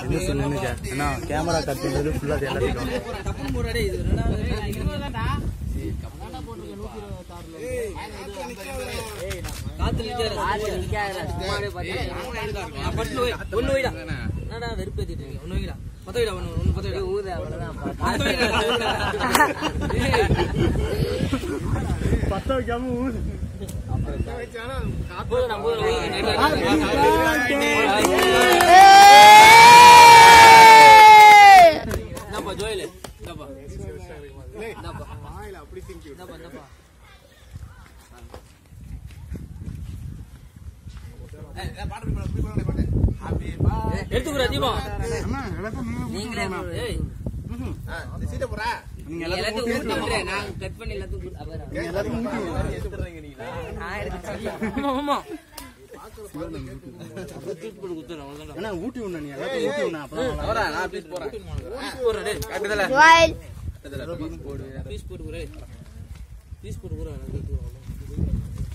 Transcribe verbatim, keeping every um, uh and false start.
camera cut பண்றது ஃபுல்லா எல்லாத்தையும் பத்த வைக்காம ஊது ஜோயில எடுத்துக்குற தீபம் நீங்களே சீட்டை போறா நீங்க எல்லாத்தையும் ஊட்டி விடுறேன் நான் கட் பண்ணி எல்லாத்தையும் நீங்க எல்லாத்தையும் ஊட்டி விடுறீங்க நான் எடுத்து ஆமா என்ன ஊட்டி விடுறேன் நீ எல்லாத்தையும் ஊட்டி விடுறேன் அப்புறம் வரா நான் பீஸ் போறேன் போறேன் டேய் காட்டுதல ஸ்மைல் பீஸ் போடு பீஸ் போடு குரே பீஸ் போடு குரே